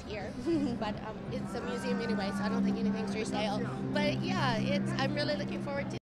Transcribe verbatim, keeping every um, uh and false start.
here, but um, it's a museum anyway, so I don't think anything's for sale. But yeah, it's I'm really looking forward to